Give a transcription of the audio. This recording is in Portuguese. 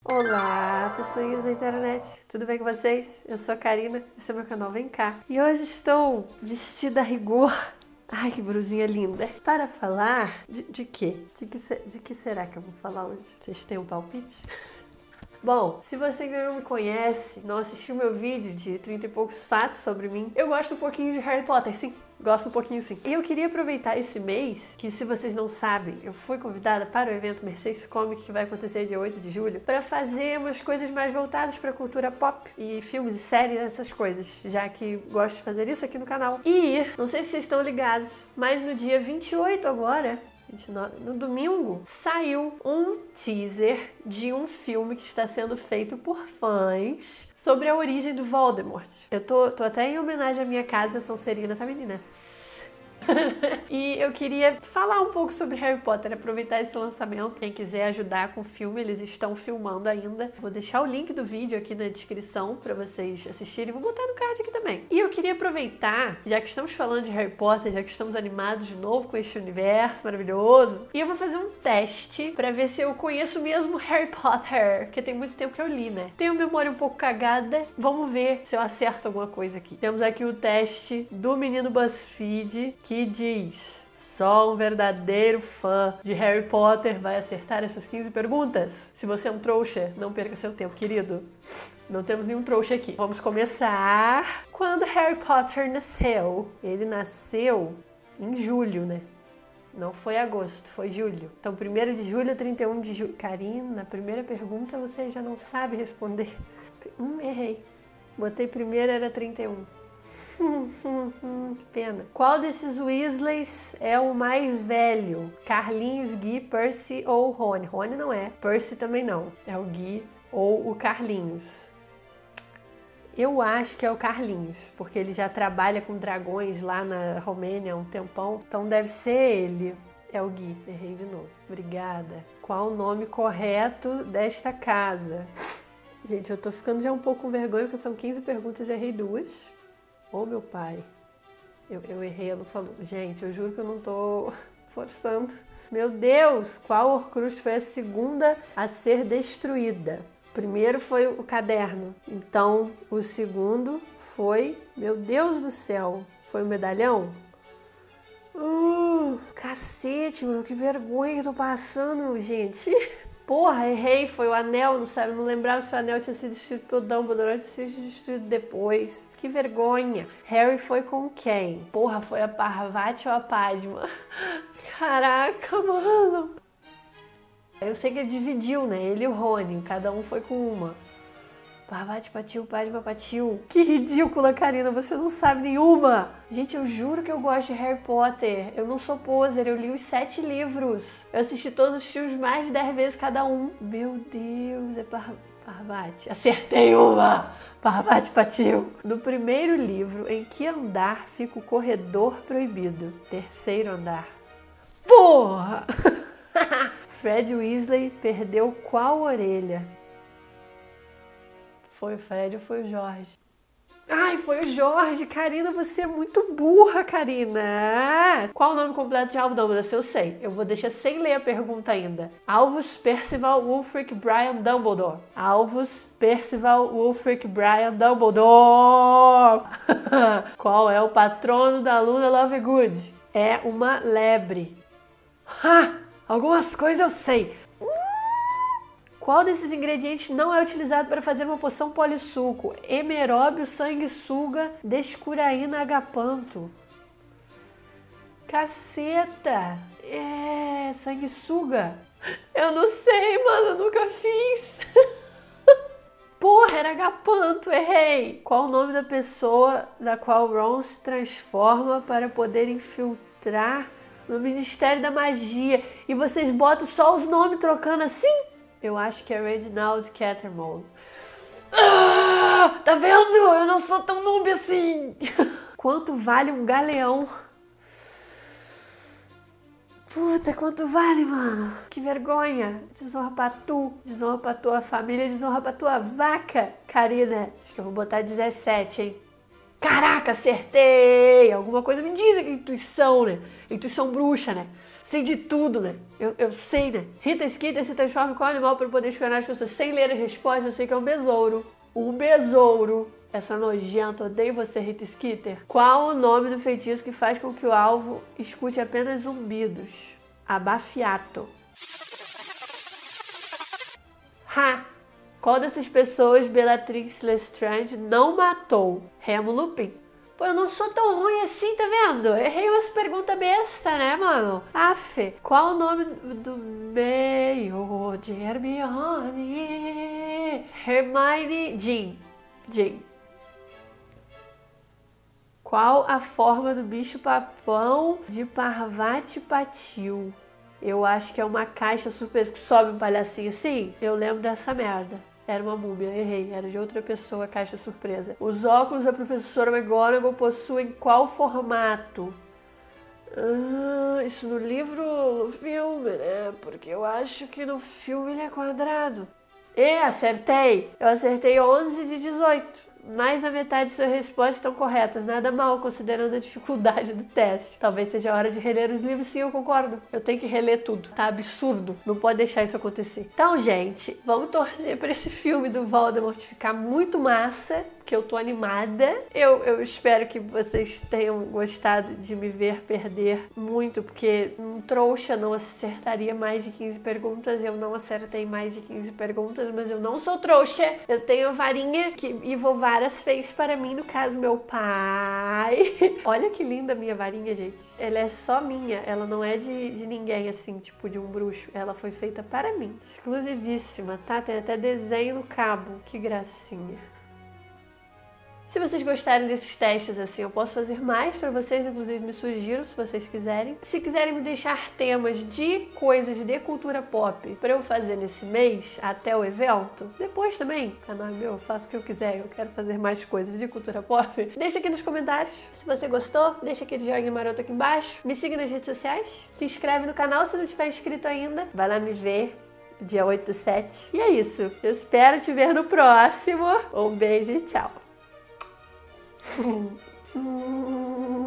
Olá, pessoinhas da internet, tudo bem com vocês? Eu sou a Karina, esse é o meu canal Vem Cá. E hoje estou vestida a rigor. Ai, que brusinha linda. Para falar de quê? De que será que eu vou falar hoje? Vocês têm um palpite? Bom, se você ainda não me conhece, não assistiu meu vídeo de 30 e poucos fatos sobre mim, eu gosto um pouquinho de Harry Potter, sim. Gosto um pouquinho sim. E eu queria aproveitar esse mês, que se vocês não sabem, eu fui convidada para o evento Mercedes Comic, que vai acontecer dia 8 de julho, para fazer umas coisas mais voltadas para a cultura pop e filmes e séries, essas coisas, já que gosto de fazer isso aqui no canal. E, não sei se vocês estão ligados, mas no dia 28 agora, no domingo, saiu um teaser de um filme que está sendo feito por fãs sobre a origem do Voldemort. Eu tô até em homenagem à minha casa Sonserina, tá, menina? E eu queria falar um pouco sobre Harry Potter, aproveitar esse lançamento. Quem quiser ajudar com o filme, eles estão filmando ainda. Vou deixar o link do vídeo aqui na descrição para vocês assistirem. Vou botar no card aqui também. E eu queria aproveitar, já que estamos falando de Harry Potter, já que estamos animados de novo com este universo maravilhoso, e eu vou fazer um teste para ver se eu conheço mesmo Harry Potter, porque tem muito tempo que eu li, né? Tenho memória um pouco cagada. Vamos ver se eu acerto alguma coisa aqui. Temos aqui o teste do menino BuzzFeed, que diz: só um verdadeiro fã de Harry Potter vai acertar essas 15 perguntas. Se você é um trouxa, não perca seu tempo, querido. Não temos nenhum trouxa aqui. Vamos começar. Quando Harry Potter nasceu? Ele nasceu em julho, né? Não foi agosto, foi julho. Então, 1º de julho a 31 de julho. Karina, primeira pergunta você já não sabe responder. Errei. Botei primeiro, era 31. Que pena. Qual desses Weasleys é o mais velho? Carlinhos, Gui, Percy ou Rony? Rony não é. Percy também não. É o Gui ou o Carlinhos. Eu acho que é o Carlinhos, porque ele já trabalha com dragões lá na Romênia há um tempão. Então deve ser ele. É o Gui. Errei de novo. Obrigada. Qual o nome correto desta casa? Gente, eu tô ficando já um pouco com vergonha, porque são 15 perguntas, já errei 2. Ô, meu pai, eu errei, eu não falo. Gente, eu juro que eu não tô forçando. Meu Deus, qual Horcrux foi a segunda a ser destruída? O primeiro foi o caderno, então o segundo foi, meu Deus do céu, foi o medalhão? Cacete, mano, que vergonha que eu tô passando, gente. Porra, errei, foi o anel, não sabe? Não lembrava se o anel tinha sido destruído pelo Dumbledore ou tinha sido destruído depois. Que vergonha. Harry foi com quem? Porra, foi a Parvati ou a Padma? Caraca, mano. Eu sei que ele dividiu, né? Ele e o Rony, cada um foi com uma. Parvati Patil, Padma Patil. Que ridícula, Karina, você não sabe nenhuma. Gente, eu juro que eu gosto de Harry Potter. Eu não sou poser, eu li os 7 livros. Eu assisti todos os filmes mais de 10 vezes cada um. Meu Deus, é Parvati. Acertei uma! Parvati Patil. No primeiro livro, em que andar fica o corredor proibido? 3º andar. Porra! Fred Weasley perdeu qual orelha? Foi o Fred ou foi o Jorge? Ai, foi o Jorge. Karina, você é muito burra, Karina. Qual o nome completo de Alvo Dumbledore? Eu sei. Eu vou deixar sem ler a pergunta ainda. Albus Percival Wulfric Brian Dumbledore. Albus Percival Wulfric Brian Dumbledore. Qual é o patrono da Luna Lovegood? É uma lebre. Algumas coisas eu sei. Qual desses ingredientes não é utilizado para fazer uma poção polissuco? Emeróbio, sanguessuga, descuraína, agapanto. Caceta! É, sanguessuga. Eu não sei, mano, eu nunca fiz. Porra, era agapanto, errei. Qual o nome da pessoa da qual Ron se transforma para poder infiltrar no Ministério da Magia? E vocês botam só os nomes trocando assim? Eu acho que é Reginald Cattermole. Tá vendo? Eu não sou tão noob assim. Quanto vale um galeão? Puta, quanto vale, mano? Que vergonha. Desonra pra tu, desonra pra tua família, desonra pra tua vaca. Karina, acho que eu vou botar 17, hein? Caraca, acertei! Alguma coisa me diz que intuição, né? Intuição bruxa, né? sei de tudo, né? Eu sei, né? Rita Skeeter se transforma em qual animal para poder espionar as pessoas sem ler as respostas? Eu sei que é um besouro. Um besouro. Essa nojenta, odeio você, Rita Skeeter. Qual o nome do feitiço que faz com que o alvo escute apenas zumbidos? Abafiato. Ha! Qual dessas pessoas Bellatrix Lestrange não matou? Remo Lupin. Pô, eu não sou tão ruim assim, tá vendo? Errei umas perguntas besta, né, mano? Aff, qual o nome do meio de Hermione? Hermione Jean. Qual a forma do bicho-papão de Parvati Patil? Eu acho que é uma caixa surpresa que sobe um palhacinho assim. Eu lembro dessa merda. Era uma múmia, errei. Era de outra pessoa, a caixa surpresa. Os óculos da professora McGonagall possuem qual formato? Isso no livro ou no filme, né? Porque eu acho que no filme ele é quadrado. Acertei! Eu acertei 11 de 18. Mais da metade de suas respostas estão corretas. Nada mal, considerando a dificuldade do teste. Talvez seja a hora de reler os livros, sim, eu concordo. Eu tenho que reler tudo. Tá absurdo. Não pode deixar isso acontecer. Então, gente, vamos torcer para esse filme do Voldemort ficar muito massa, que eu tô animada. Eu espero que vocês tenham gostado de me ver perder muito, porque um trouxa não acertaria mais de 15 perguntas. Eu não acertei mais de 15 perguntas, mas eu não sou trouxa. Eu tenho a varinha que Ivovaras fez para mim, no caso, meu pai. Olha que linda a minha varinha, gente. Ela é só minha, ela não é de ninguém, assim, tipo de um bruxo. Ela foi feita para mim. Exclusivíssima, tá? Tem até desenho no cabo. Que gracinha. Se vocês gostarem desses testes, assim, eu posso fazer mais pra vocês, inclusive me sugiram, se vocês quiserem. Se quiserem me deixar temas de coisas de cultura pop pra eu fazer nesse mês, até o evento, depois também, o canal é meu, eu faço o que eu quiser, eu quero fazer mais coisas de cultura pop, deixa aqui nos comentários. Se você gostou, deixa aquele joinha maroto aqui embaixo, me siga nas redes sociais, se inscreve no canal se não tiver inscrito ainda, vai lá me ver. Dia 8/7. E é isso. Eu espero te ver no próximo. Um beijo e tchau.